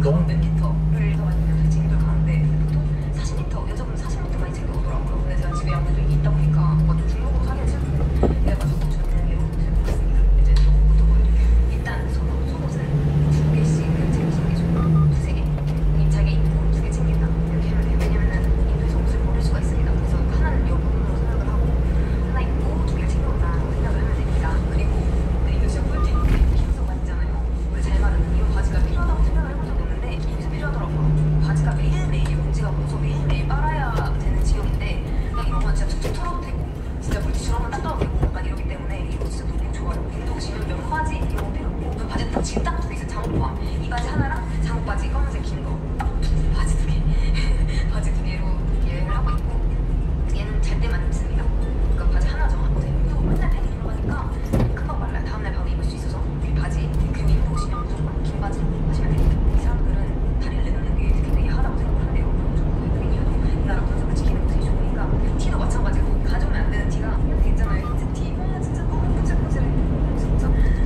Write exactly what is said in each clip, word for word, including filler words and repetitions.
운동? 몇 리터를 더 많이 그냥 챙겨 가는데 보통 사십 리터, 여자분 사십 리터 많이 챙겨 오더라고요. 근데 제가 집에 아무래도 이게 있다 보니까 뭔가 좀 중국으로 사기는 싫고 그래가지고 저는 이런 들고 갔습니다. 이제 너무부터 보여드릴게요. 일단 속옷, 속옷은 두 개씩은 챙기시는 게 좋고 두세 개. 자기 입고 두 개 챙긴다. 이렇게 하면 돼요. 왜냐면은 인도에서 옷을 버릴 수가 있습니다. 그래서 하나는 여분으로 생각을 하고 하나 입고 두 개를 챙겨온다 생각을 하면 됩니다. 그리고 이거 진짜 꿀팁. 기능성 바지잖아요. 원래 잘 마르는 이런 바지가 필요하다고 생각을 해본 적이 없는데 여기서 필요하더라고요. 바지가 매일매일 먼지가 묻어서 매일매일 빨아야 되는 지경인데 그냥 이러면 진짜 툭툭 털어도 되고 진짜 물티슈로 한번 닦아도 되고 약간 이러기 때문에 이거 진짜 너무 좋아요. 운동 지면 면바지 이런 거 필요 없고 바지 딱 지금 딱 두 개 있어요. 잠옷 포함. 이 바지 하나랑 잠옷 바지 검은색 긴 거. 바지 두 개. 바지 두 개로 여행을 하고 있고 얘는 잘 때만 씁니다. 그러니까 바지 하나 정하거든요. 그리고 맨날 팬이 들어가니까 금방 말라요. 다음날 바로 입을 수 있어서 이 바지 그 운동 오시면 무조건 긴 바지 하시면 됩니다. 이 사람들은 다리를 내놓는 게 굉장히 야하다고 생각을 한대요. 그런 이유도 이 나라 분석을 지키는 것이 좋으니까 티도 마찬가지고 가져오면 안 되는 티가 이렇게 있잖아요. 흰색 티. 아 진짜 너무 끈질끈질해. 진짜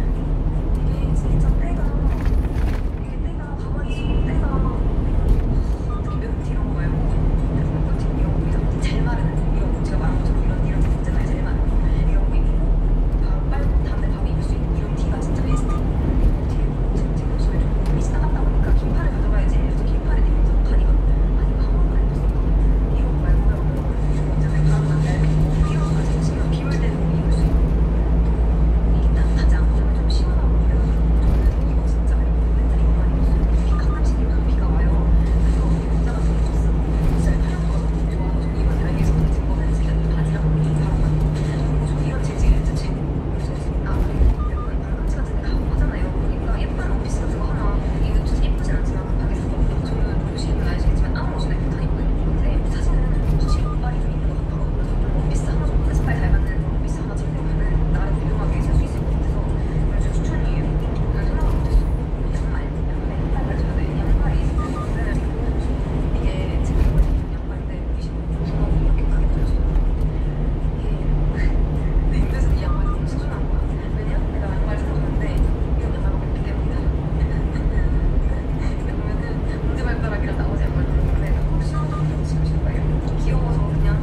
이게 진짜 때가 이게 때가 가만히 있어도 때가 특히 면티 이런 거 말고 면티 이런 거 잘 마르는 이런 거 제가 말한 것처럼 이런 이런 티 있잖아요. 잘 마르는 거 이런 거 입고 바로 빨고 다음날 바로 입을 수 있는 이런 티가 진짜 베스트. 지금 지금 소리 좀 미치 나갔다 보니까 긴팔을 가져가야지. 그래서 긴팔을 입면서 가디건 아니면 한 번만 입었어. 이런 거 말고요. 이런 거 있잖아요. 바람만 얇고 피부까지 신경 비올 때도 입을 수 있고 이게 따뜻하지 않고 좀 시원하고 그래가지고 저는 이거 진짜 맨날 이거만 입었어요. 비 가끔씩 입어서 비가 와요. 그래서 모자가 너무 컸어. 진짜 활용도가 너무 좋아가지고 이번 여행에서 든 거는 진짜 이 바지랑 이 가방만 너무 좋아. 이런 재질을 진짜 최고. 아 그리고 여러분 관광지 같은 데 가고 하잖아요. 그러니까 예쁜 원피스 같은 거 하나 이거 진짜 예쁘진 않지만 급하게 샀거든요. 저는 보시면 아시겠지만 아무 옷이나 입고 다니거든요. 근데 사실은 확실히 옷빨이 좀 있는 것 같더라고요. 그래서 좀 원피스 하나 정도 스타일 잘 맞는 원피스 하나 챙겨오면은 나름 유용하게 쓸 수 있을 것 같아서 오늘 좀 추천이에요. 난 생각을 못했어. 양말. 양말 가져야 돼. 양말이 있으면은 이게 제가 입고 있는 양말인데 보이시면 구멍이 이렇게 크게 뚫렸어요. 이게 근데 인도에서 이 양말이 너무 소중한 거야. 왜냐? 내가 양말 사줬는데 이런 양말밖에 없기 때문이다. 근데 보면은 엄지발가락이랑 나머지 양말 들었는데 혹시 좀 신고 싶은 거예요. 귀여워서 그냥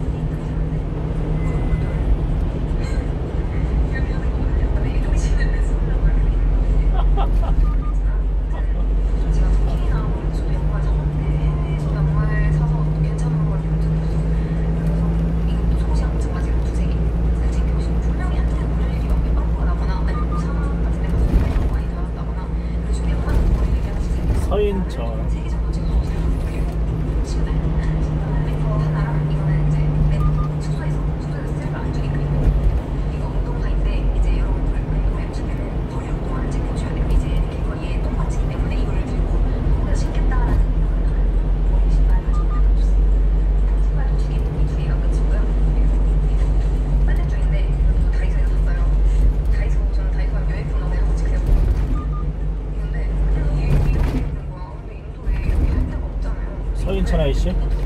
이렇게 하는 거거든요. 근데 이게 정신을 내 쓰려고 이렇게 돼 있는 거거든요. 제가 토끼나 저도 양말 사봤는데 해외에서 양말 사서 괜찮은 걸 본 적이 없어. 그래서 이것도 속옷이랑 마찬가지로 두세 개 챙겨오시고 분명히 한테는 버릴 일이 막 빵꾸가 나거나 아니면 사막 같은 데 가서 이런 많이 닿았다거나 그런 식으로 하나는 버릴 일이 하나씩 생겼어. 서인천. 세 개 정도 챙겨오시는 것 같아요. 신발. 신발 이거 하나랑 이거는 이제 맨 숙소에서 숙소에서 쓸 거 안쪽에 입고 이거 운동화인데 이제 여러분들 운동회 오실 때는 허리 운동화를 챙겨오셔야 돼요. 이제 길거리에 똥 맞기 때문에 이거를 들고 혼자 신겠다라는 생각을 하는 머리 신발 가져오면 좋습니다. 신발도 두 개, 이두 개가 끝이고요. 그리고 이거 빨랫줄인데 이것도 다이소에서 샀어요. 다이소 저는 다이소 하면 여행품 나오면 한 번씩 그냥 먹거든요. 이건데 그냥 이렇게 이렇게 입는 거야. 근데 인도에 이렇게 할 데가 없잖아요. 서인천 아이씨?